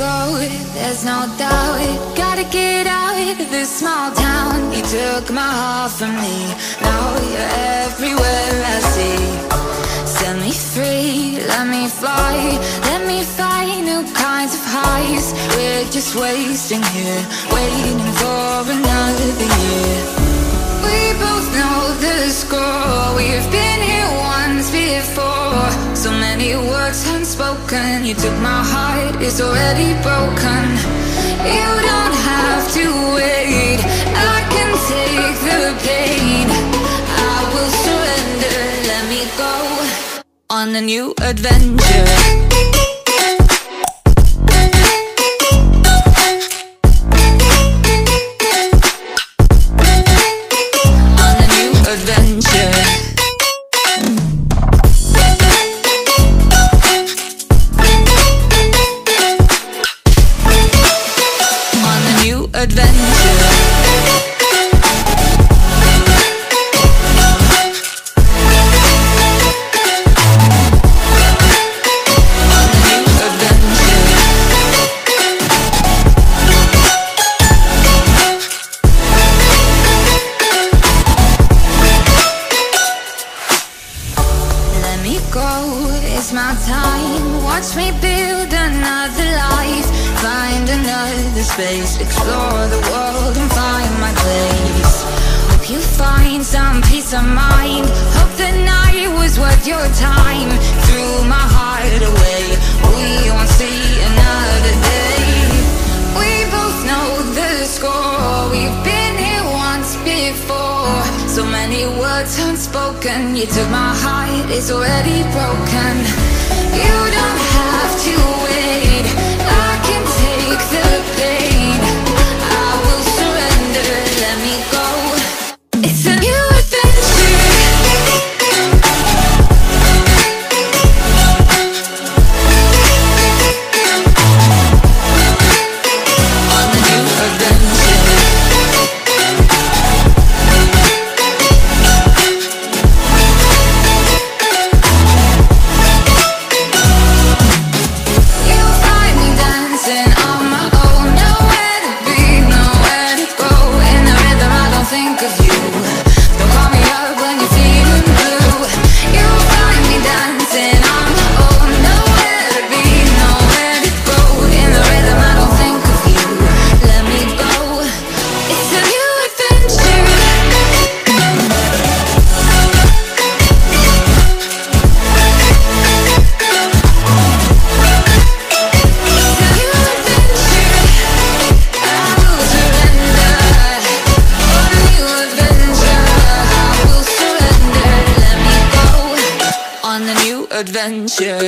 go, there's no doubt. Gotta get out of this small town. You took my heart from me, now you're everywhere I see. Set me free, let me fly, let me find new kinds of highs. We're just wasting here, waiting for another year. We both know the score, we've been here once before. So many words unspoken, you took my heart, it's already broken. You don't have to wait, I can take the pain. I will surrender, let me go on a new adventure. It's my time, watch me build another life. Find another space, explore the world and find my place. Hope you find some peace of mind. Hope the night was worth your time. Threw my heart away, we won't see another day. We both know the score, we've been here once before. So many words unspoken, you took my heart, it's already broken. You don't have to wait, I can take the pain. I will surrender, let me go. It's a new adventure. On a new adventure. Adventure.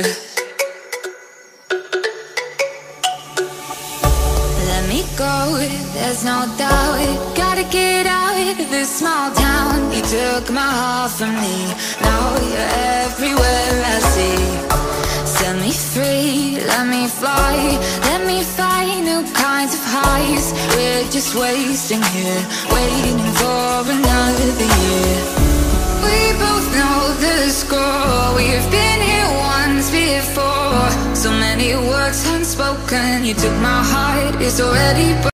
Let me go, there's no doubt. Gotta get out of this small town. You took my heart from me, now you're everywhere I see. Set me free, let me fly, let me find new kinds of highs. We're just wasting here, waiting for another year. We both know the score, we've been here once before. So many words unspoken, you took my heart, it's already broken.